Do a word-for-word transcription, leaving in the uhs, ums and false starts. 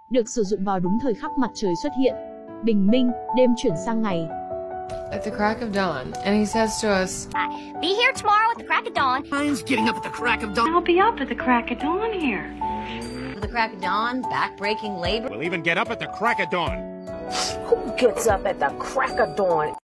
được sử dụng vào đúng thời khắc mặt trời xuất hiện. Bình minh, đêm chuyển sang ngày. At the crack of dawn, and he says to us, Be here tomorrow at the crack of dawn. Mine's getting up at the crack of dawn. I'll be up at the crack of dawn here. At the crack of dawn, back-breaking labor. We'll even get up at the crack of dawn. Who gets up at the crack of dawn?